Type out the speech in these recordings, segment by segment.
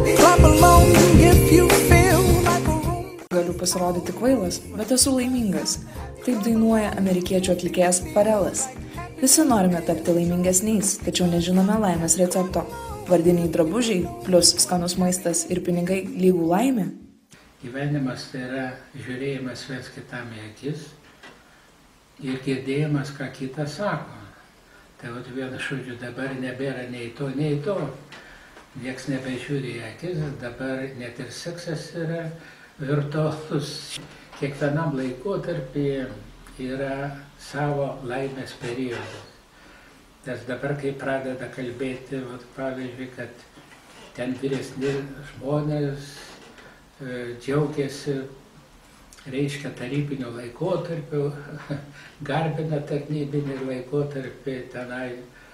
Clap along if you feel like a room. Galiu pasirodyti kvailas, bet esu laimingas. Taip dainuoja amerikiečių atlikėjas Pharrellas. Visi norime tapti laimingesniais, tačiau nežinome laimės recepto. Vardiniai drabužiai, plus skanus maistas ir pinigai lygų laimė. Gyvenimas tai yra žiūrėjimas viens kitam į akis ir girdėjimas, ką kitas sako. Tai vienu žodžiu dabar nebėra nei to, nei to. Nieks nebežiūri į akis, dabar net ir seksas yra virtualus. Kiekvienam laikotarpyje yra savo laimės periodas. Nes dabar, kai pradeda kalbėti, pavyzdžiui, kad ten vyresni žmonės džiaugiasi, reiškia tarybinio laikotarpio, garbina tarnybinį laikotarpį, tenai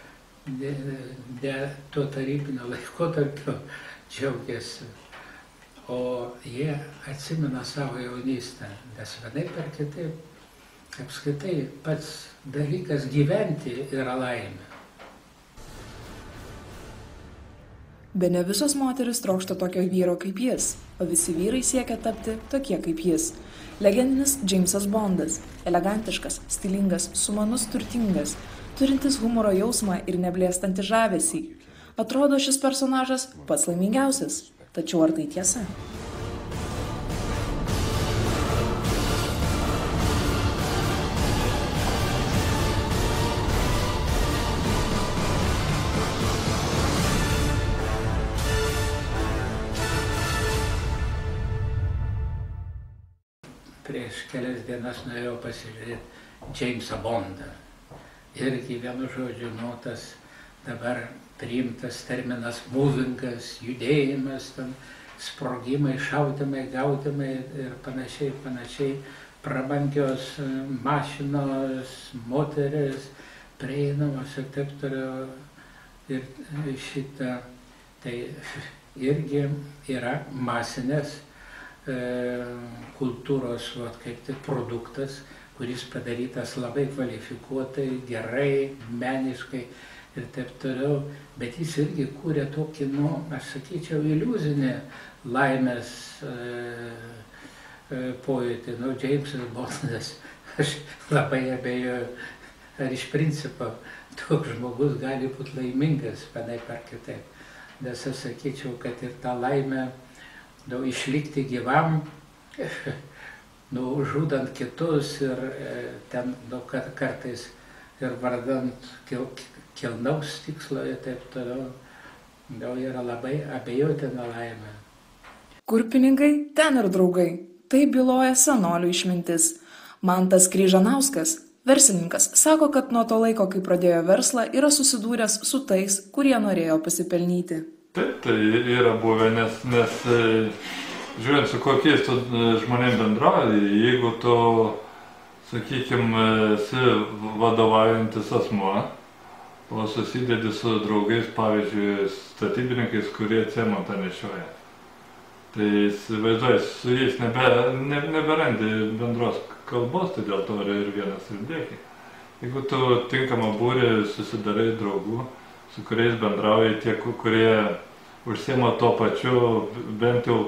ne to tarybinio laikotarpio džiaugiasi, o jie atsimena savo jaunystę, nes vienaip ar kitaip, apskritai pats dalykas gyventi yra laimė. Bene visos moteris trokšta tokio vyro kaip jis, o visi vyrai siekia tapti tokie kaip jis. Legendinis Jamesas Bondas – elegantiškas, stilingas, sumanus, turtingas, turintis humoro jausmą ir neblėstantį žavesį. Atrodo, šis personažas pats laimingiausias. Tačiau ar tai tiesa? Prieš kelias dienas norėjau pasižiūrėti Jamesą Bondą. Irgi vienu žodžiu, tas dabar priimtas terminas movingas, judėjimas, sprogimai, šaudimai, gaudimai ir panašiai, prabangios mašinos, moteris, prieinamos ir taip toliau. Ir šitą, tai irgi yra masinės kultūros kaip tik produktas, kuris padarytas labai kvalifikuotai, gerai, meniškai ir taip toliau, bet jis irgi kūrė tokį, aš sakyčiau, iliuzinį laimės pojūtį. Jamesas Bondas, aš labai abejoju, ar iš principo toks žmogus gali būti laimingas, vienaip ar kitaip. Nes aš sakyčiau, kad ir tą laimę išlikti gyvam, žudant kitus ir ten kartais ir vardant kilnaus tikslo ir taip toliau, yra labai abejotina laimė. Kur pinigai, ten ir draugai. Tai byloja senolių išmintis. Mantas Kryžanauskas, verslininkas, sako, kad nuo to laiko, kai pradėjo verslą, yra susidūręs su tais, kurie norėjo pasipelnyti. Taip, tai yra buvę, nes žiūrint, su kokiais tu žmonėm bendrauji, jeigu tu, sakykime, esi vadovaujantis asmuo, o susidedi su draugais, pavyzdžiui, statybininkais, kurie cementą nešioja. Tai įsivaizduoji, su jais neberandi bendros kalbos, tai dėl to yra ir vienas ir dėkiai. Jeigu tu tinkamą būrį susidarai draugų, su kuriais bendrauji tie, kurie užsiema to pačiu, bent jau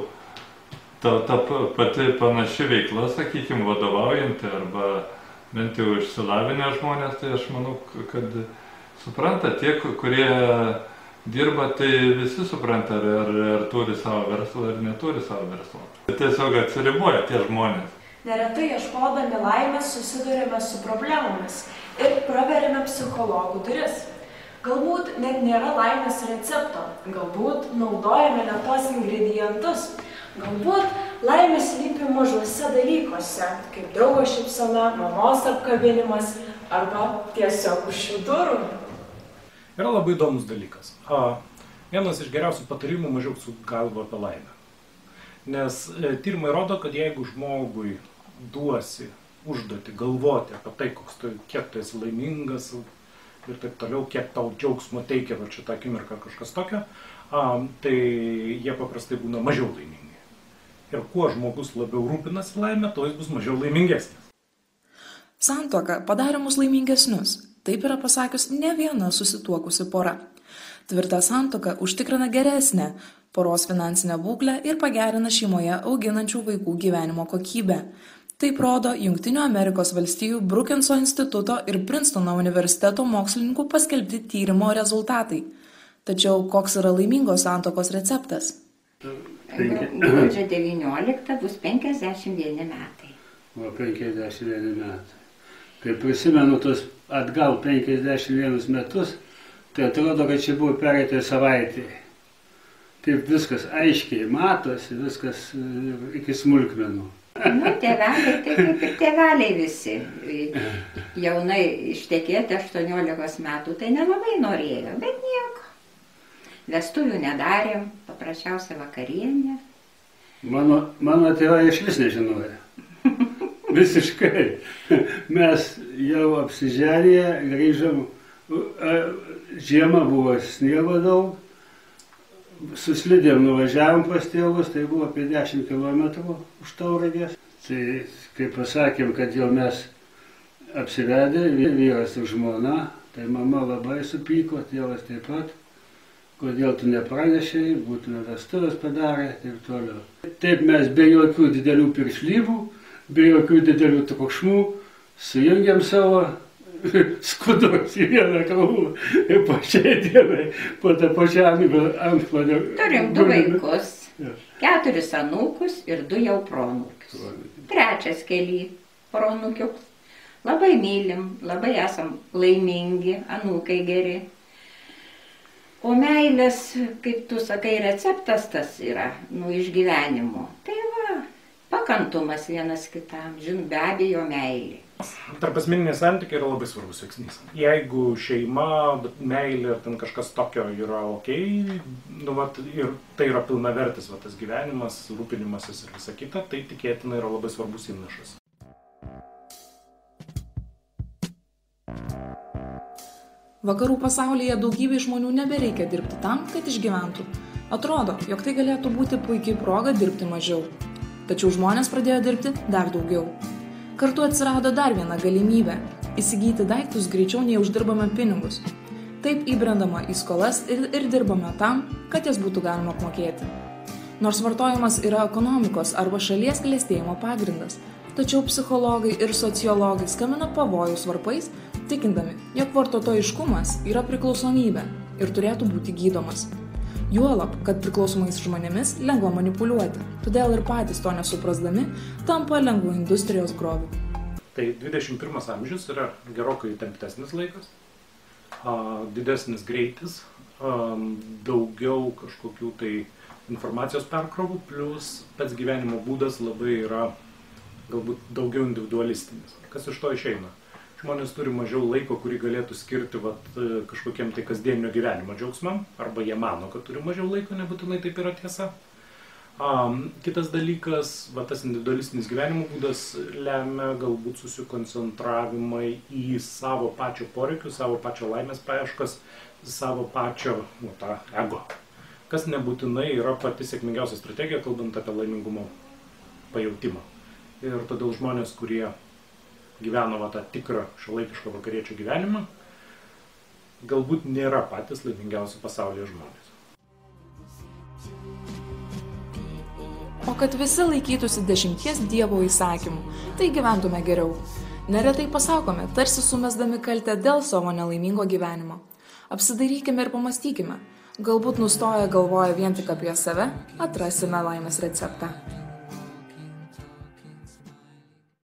ta pati panaši veikla, sakykime, vadovaujanti arba bent jau išsilavinę žmonės, tai aš manau, kad supranta tie, kurie dirba, tai visi supranta, ar turi savo verslą, ar neturi savo verslą. Tiesiog atsiriboja tie žmonės. Neretai ieškodami laimės susidurėme su problemomis ir praverėme psichologų duris. Galbūt net nėra laimės recepto, galbūt naudojame ne tos ingredientus, galbūt laimė slypi mažuose dalykuose, kaip draugo šypsena, mamos apkabinimas arba tiesiog už šių durų. Yra labai įdomus dalykas. Vienas iš geriausių patarimų - mažiau su galva apie laimę. Nes tyrimai rodo, kad jeigu žmogui duosi užduoti galvoti apie tai, kiek tu esi laimingas ir taip toliau, kiek tau džiaugsmo teikia šitą akimirką kažkas tokio, tai jie paprastai būna mažiau laimingi. Ir kuo žmogus labiau rūpinasi laimę, tuo jis bus mažiau laimingesnis. Santuoka padarė mus laimingesnius. Taip yra pasakius ne viena susituokusi pora. Tvirta santuoka užtikrina geresnę poros finansinę būklę ir pagerina šeimoje auginančių vaikų gyvenimo kokybę. Taip rodo Jungtinių Amerikos valstijų Brookinso instituto ir Princetono universiteto mokslininkų paskelbti tyrimo rezultatai. Tačiau koks yra laimingos santuokos receptas? Gruodžio 19 bus 51 metai. O 51 metai. Kai prisimenu tos atgal 51 metus, tai atrodo, kad čia buvo pereitą savaitę. Taip viskas aiškiai matosi, viskas iki smulkmenų. Nu, tėveliai, tai kaip ir tėveliai visi. Jaunai ištekėti 18 metų, tai nelabai norėjo, bet nieko. Vestuvių nedarėm, paprasčiausia vakarienė. Mano tėvai iš vis nežinojo. Visiškai. Mes jau apsiženėję, grįžom, žiema buvo sniego daug, su slidėm nuvažiavom pas tėvus, tai buvo apie 10 km už Tauragės. Tai kai pasakėm, kad jau mes apsivedę, vyras ir žmona, tai mama labai supyko, tėvas taip pat. Kodėl tu nepranešei, būtume vestuvės padarę ir taip toliau. Taip mes be jokių didelių piršlyvų, be jokių didelių trukšmų sujungiam savo skudurus į vieną krūvą ir po šiai dienai, po tą pačią antklodį. Turim 2 vaikus, 4 anūkus ir 2 jau proanūkius. 3 kely proanūkius. Labai mylim, labai esam laimingi, anūkai geri. O meilės, kaip tu sakai, receptas tas yra, iš gyvenimo. Tai va, pakantumas vienas kitam, be abejo meilė. Tarpasmeniniai santykiai yra labai svarbus veiksnys. Jeigu šeima, meilė ar ten kažkas tokio yra okei, ir tai yra pilnavertis tas gyvenimas, rūpinimasis ir visa kita, tai tikėtina yra labai svarbus įnašas. Vakarų pasaulyje daugybė žmonių nebereikia dirbti tam, kad išgyventų. Atrodo, jog tai galėtų būti puikiai proga dirbti mažiau. Tačiau žmonės pradėjo dirbti dar daugiau. Kartu atsirado dar viena galimybė – įsigyti daiktus greičiau nei uždirbame pinigus. Taip įbrendama į skolas ir dirbame tam, kad jas būtų galima apmokėti. Nors vartojimas yra ekonomikos arba šalies klestėjimo pagrindas, tačiau psichologai ir sociologai skambina pavojus varpais, tikindami, jog vartotojiškumas yra priklausomybė ir turėtų būti gydomas. Juolab, kad priklausomais žmonėmis lengva manipuliuoti, todėl ir patys to nesuprasdami tampa lengvų industrijos grobiu. Tai 21 amžius yra gerokai įtemptesnis laikas, didesnis greitis, daugiau kažkokių tai informacijos perkrovų, plus pats gyvenimo būdas labai yra galbūt daugiau individualistinis. Kas iš to išeina? Žmonės turi mažiau laiko, kurį galėtų skirti kažkokiem tai kasdieninio gyvenimo džiaugsmam, arba jie mano, kad turi mažiau laiko, nebūtinai taip yra tiesa. Kitas dalykas, tas individualistinis gyvenimo būdas lemia galbūt susikoncentravimą į savo pačio poreikius, savo pačio laimės paieškas, savo pačio tą ego. Kas nebūtinai yra pati sėkmingiausia strategija, kalbant apie laimingumo pajautimą. Ir todėl žmonės, kurie gyveno tą tikrą šiuolaikišką vakariečio gyvenimą, galbūt nėra patys laimingiausi pasaulyje žmonės. O kad visi laikytųsi 10 Dievo įsakymų, tai gyventume geriau. Neretai pasakome, tarsi sumesdami kaltę dėl savo nelaimingo gyvenimo. Apsidairykime ir pamastykime. Galbūt nustoję galvoja vien tik apie save, atrasime laimės receptą.